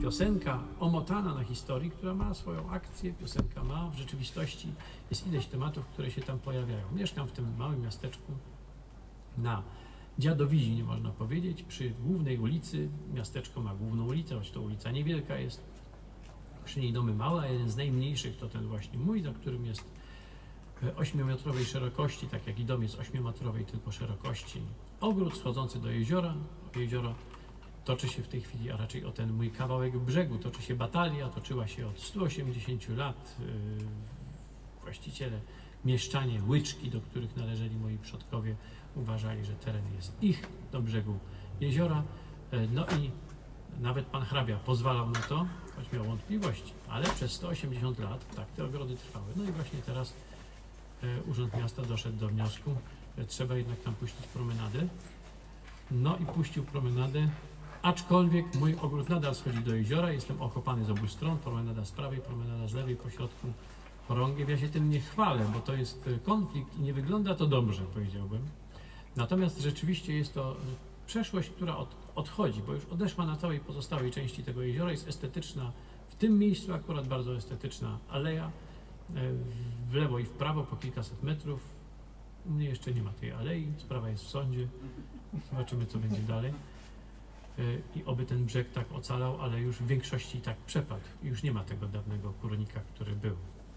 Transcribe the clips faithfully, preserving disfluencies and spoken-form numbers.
piosenka omotana na historii, która ma swoją akcję, piosenka ma w rzeczywistości, jest ileś tematów, które się tam pojawiają. Mieszkam w tym małym miasteczku na Dziadowiźnie, można powiedzieć, przy głównej ulicy. Miasteczko ma główną ulicę, choć to ulica niewielka jest, przy niej domy małe, a jeden z najmniejszych to ten właśnie mój, za którym jest ośmiometrowej szerokości, tak jak i dom jest ośmiometrowej tylko szerokości. Ogród schodzący do jeziora. O jezioro toczy się w tej chwili, a raczej o ten mój kawałek brzegu, toczy się batalia, toczyła się od stu osiemdziesięciu lat. Właściciele, mieszczanie, łyczki, do których należeli moi przodkowie, uważali, że teren jest ich do brzegu jeziora. No i nawet pan hrabia pozwalał na to, choć miał wątpliwości, ale przez sto osiemdziesiąt lat tak te ogrody trwały. No i właśnie teraz Urząd Miasta doszedł do wniosku, że trzeba jednak tam puścić promenadę. No i puścił promenadę, aczkolwiek mój ogród nadal schodzi do jeziora, jestem okopany z obu stron, promenada z prawej, promenada z lewej, po środku chorągiew. Ja się tym nie chwalę, bo to jest konflikt i nie wygląda to dobrze, powiedziałbym. Natomiast rzeczywiście jest to przeszłość, która od, odchodzi, bo już odeszła na całej pozostałej części tego jeziora, jest estetyczna. W tym miejscu akurat bardzo estetyczna aleja, w lewo i w prawo po kilkaset metrów. U mnie jeszcze nie ma tej alei, sprawa jest w sądzie, zobaczymy, co będzie dalej. I oby ten brzeg tak ocalał, ale już w większości tak przepadł. Już nie ma tego dawnego kurnika, który był.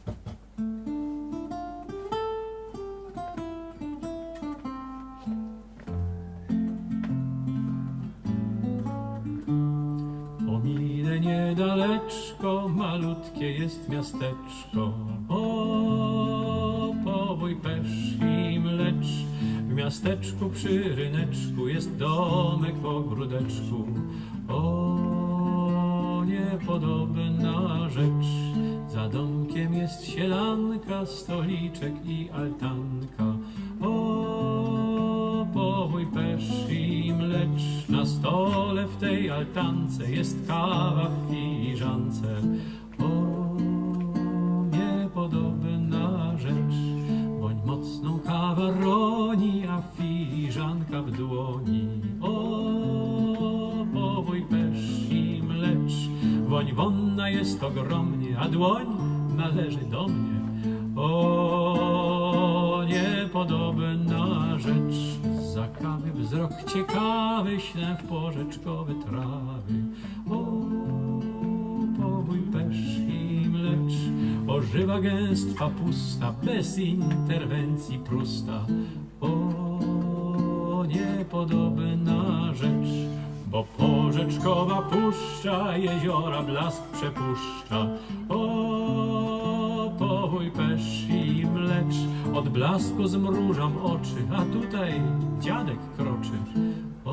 Ominę niedaleczko, malutkie jest miasteczko. O, powój, pesz i mlecz. W miasteczku przy ryneczku jest domek w ogródeczku. O, niepodobna rzecz. Za domkiem jest sielanka, stoliczek i altanka. O, powój, pesz i mlecz. Na stole w tej altance jest kawa w filiżance. O, niepodobna rzecz. Woń mocną kawa roni, a filiżanka w dłoni. O, powój, pesz i mlecz. Woń wonna jest ogromnie, a dłoń należy do mnie. O, niepodobna rzecz. Za kawy wzrok ciekawy, ślę w porzeczkowe trawy. O, powój, pesz i mlecz. Ożywa gęstwa pusta, bez interwencji Prusta. O, niepodobna rzecz. Bo porzeczkowa puszcza, jeziora blask przepuszcza. O, powój, pesz i mlecz. Od blasku zmrużam oczy, a tutaj dziadek kroczy. O,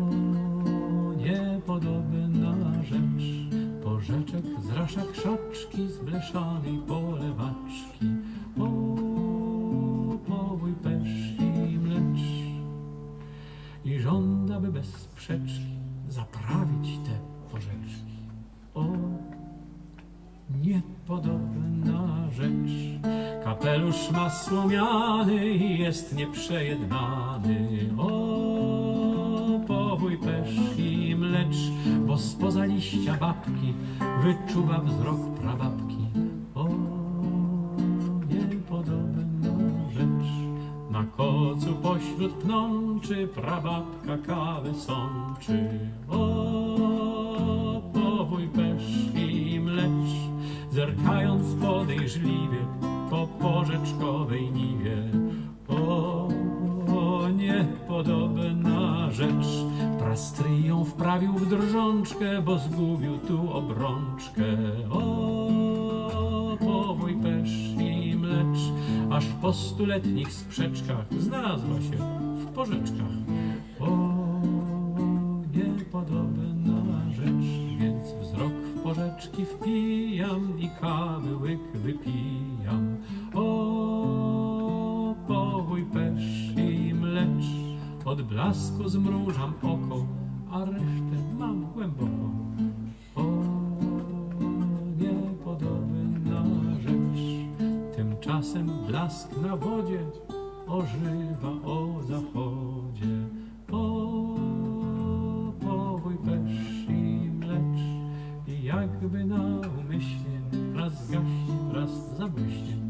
niepodobna rzecz. Porzeczek zrasza krzaczki z bleszanej polewaczki. O, powój, pesz i mlecz. I żąda, by bez sprzeczki zaprawić te porzeczki. O, niepodobna rzecz. Kapelusz ma słomiany i jest nieprzejednany. O, powój, pesz i mlecz. Bo spoza liścia babki wyczuwa wzrok prababki. O, niepodobna rzecz. Na kocu pośród pnączy prababka kawę sączy. O, powój, pesz i mlecz. Zerkając podejrzliwie po porzeczkowej niwie. O, o, niepodobna rzecz. Prastryj ją wprawił w drżączkę, bo zgubił tu obrączkę. O, powój, pesz i mlecz. Aż po stuletnich sprzeczkach znalazła się w porzeczkach. O, niepodobna rzecz. Więc wzrok w porzeczki wpijam i kawy łyk wypijam. O, powój, pesz i mlecz. Od blasku zmrużam oko, a resztę mam głęboko. O, niepodobna rzecz. Tymczasem blask na wodzie ożywa o zachodzie. O, powój, pesz i mlecz. I jakby na umyśle, raz zgaśnie, raz zabłyśnie.